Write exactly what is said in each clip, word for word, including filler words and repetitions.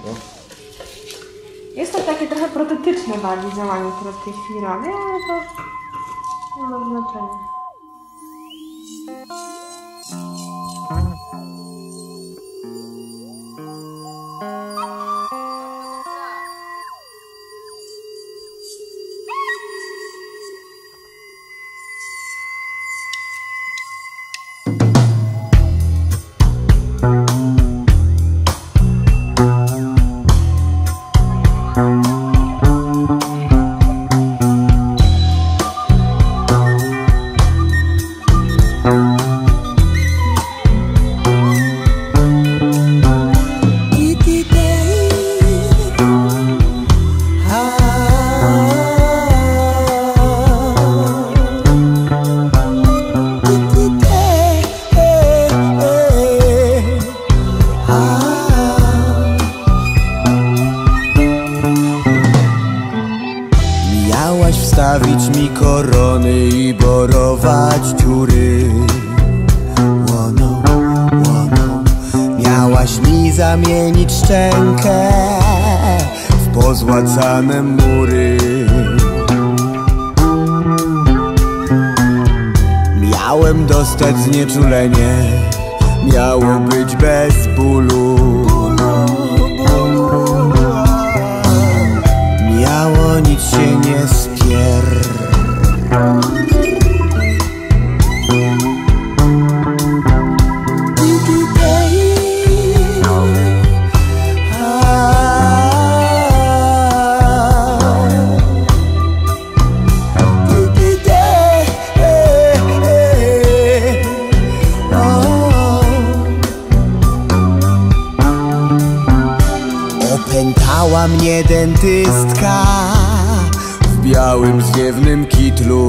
fajnego. Jest to takie trochę protetyczne bardziej działanie, które w tej chwili robię, ale to nie ma znaczenia. Wstawić mi korony i borować dziury. Łoną, łoną. Miałaś mi zamienić szczękę w pozłacane mury. Miałem dostać znieczulenie, miało być bez bólu. Miało nic się nie spier. Opętała mnie dentystka w białym zwiewnym kitlu.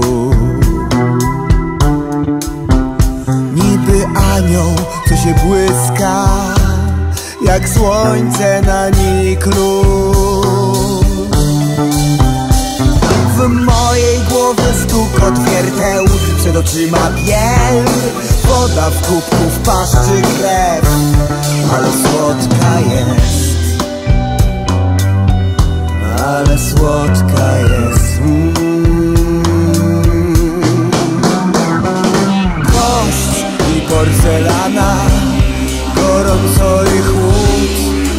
Niby anioł, co się błyska jak słońce na niklu. W mojej głowie stukot wierteł, przed oczyma biel, woda w kubku, w paszczy krew, ale słodka jest. Ale słodka jest. mm. Kość i porcelana, gorąco i chłód.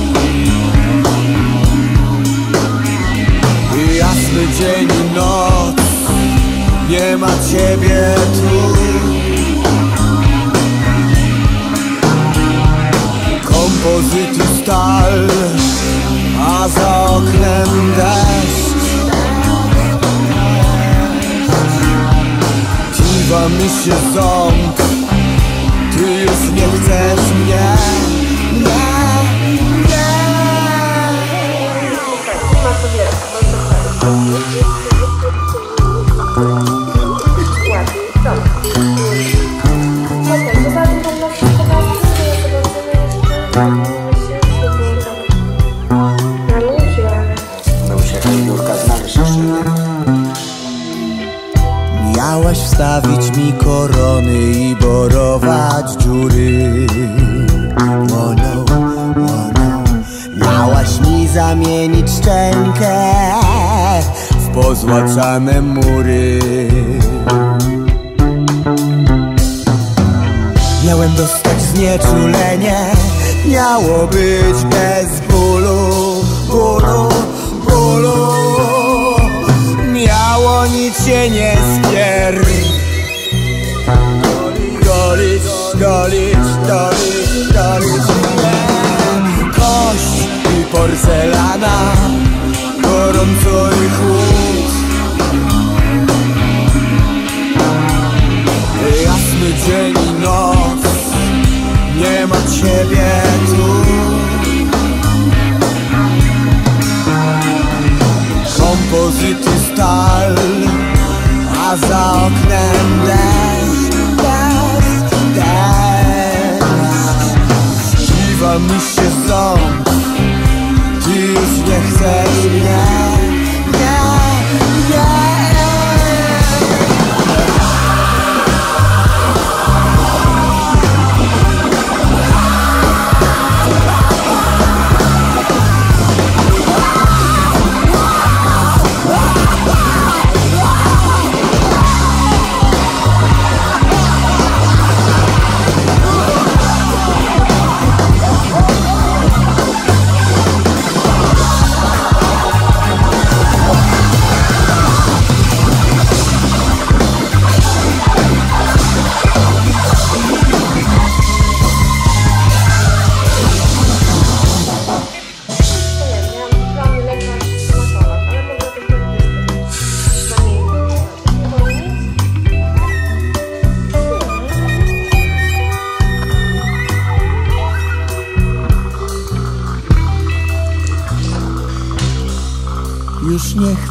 I jasny dzień i noc, nie ma ciebie tu. Kompozyt i stal, a za oknem deszcz. Kiwa mi się ząb, ty już nie chcesz mnie. Nie, nie. Miałaś wstawić mi korony i borować dziury. Łoną, łoną. Miałaś mi zamienić szczękę w pozłacane mury. Miałem dostać znieczulenie, miało być bez bólu, bólu, bólu. Miało nic się nie spier. Golić, golić, golić, golić mnie. Kość i porcelana, gorąco i chłód. Jasny dzień i noc, nie ma ciebie tu. Kompozyt i stal, a za oknem deszcz, deszcz, deszcz. Kiwa mi się ząb, ty już nie chcesz mnie. Nie, nie.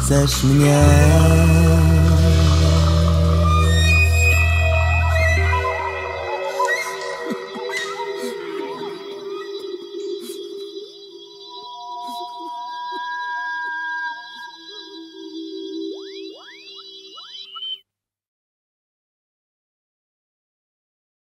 chcesz mnie.